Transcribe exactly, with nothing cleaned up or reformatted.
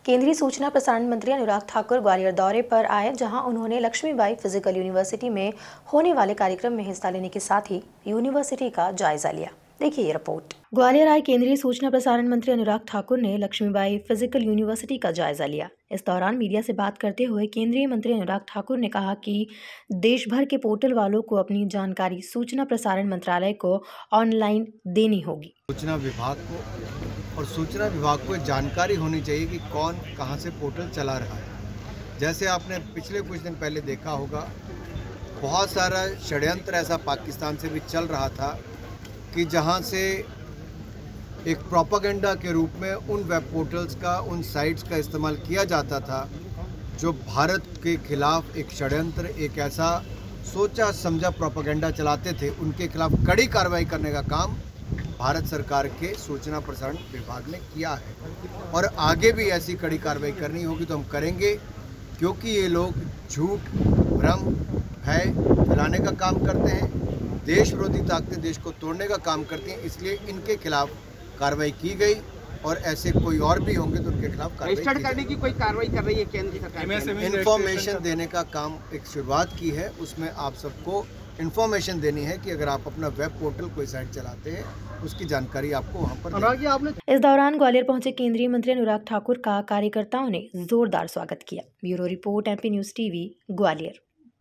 केंद्रीय सूचना प्रसारण मंत्री अनुराग ठाकुर ग्वालियर दौरे पर आए, जहां उन्होंने लक्ष्मीबाई फिजिकल यूनिवर्सिटी में होने वाले कार्यक्रम में हिस्सा लेने के साथ ही यूनिवर्सिटी का जायजा लिया। देखिए ये रिपोर्ट। ग्वालियर आए केंद्रीय सूचना प्रसारण मंत्री अनुराग ठाकुर ने लक्ष्मीबाई फिजिकल यूनिवर्सिटी का जायजा लिया। इस दौरान मीडिया से बात करते हुए केंद्रीय मंत्री अनुराग ठाकुर ने कहा कि देश भर के पोर्टल वालों को अपनी जानकारी सूचना प्रसारण मंत्रालय को ऑनलाइन देनी होगी। सूचना विभाग को और सूचना विभाग को जानकारी होनी चाहिए कि कौन कहां से पोर्टल चला रहा है। जैसे आपने पिछले कुछ दिन पहले देखा होगा, बहुत सारा षड्यंत्र ऐसा पाकिस्तान से भी चल रहा था कि जहां से एक प्रोपेगेंडा के रूप में उन वेब पोर्टल्स का, उन साइट्स का इस्तेमाल किया जाता था जो भारत के खिलाफ एक षड्यंत्र, एक ऐसा सोचा समझा प्रोपेगेंडा चलाते थे। उनके खिलाफ कड़ी कार्रवाई करने का काम भारत सरकार के सूचना प्रसारण विभाग ने किया है और आगे भी ऐसी कड़ी कार्रवाई करनी होगी तो हम करेंगे, क्योंकि ये लोग झूठ, भ्रम, भय फैलाने का काम करते हैं, देश विरोधी ताकतें देश को तोड़ने का काम करती हैं। इसलिए इनके खिलाफ कार्रवाई की गई और ऐसे कोई और भी होंगे तो उनके खिलाफ कार्रवाई करने की कोई कार्रवाई कर रही है केंद्र सरकार। इन्फॉर्मेशन देने का काम एक शुरुआत की है, उसमें आप सबको इन्फॉर्मेशन देनी है कि अगर आप अपना वेब पोर्टल कोई साइट चलाते हैं उसकी जानकारी आपको वहां पर आपने। इस दौरान ग्वालियर पहुंचे केंद्रीय मंत्री अनुराग ठाकुर का कार्यकर्ताओं ने जोरदार स्वागत किया। Bureau report, MP news TV, Gwalior.